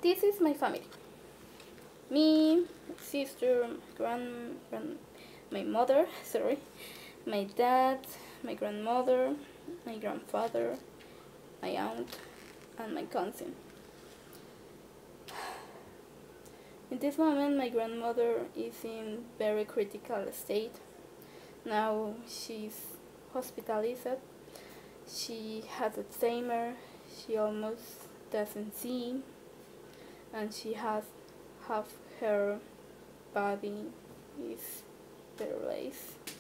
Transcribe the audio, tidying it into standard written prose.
This is my family. Me, my sister, my mother, sorry, my dad, my grandmother, my grandfather, my aunt, and my cousin. In this moment, my grandmother is in very critical state. Now she's hospitalized. She has Alzheimer. She almost doesn't see, and she has half her body is paralyzed.